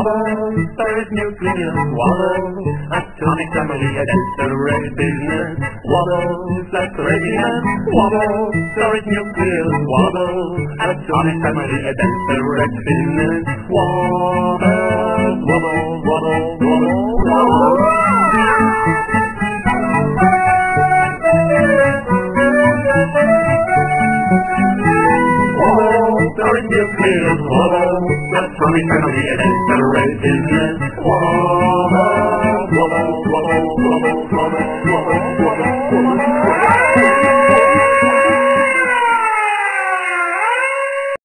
wobble, there is nucleus, wobble, atomic family, that's the red business. Wobble, that's the readiness, wobble, there is nucleus, wobble, atomic family, that's the red business. Wobble, wobble, wobble, wobble, wobble. There is nucleus, wobble, atomic family, that's the red business. Wobble.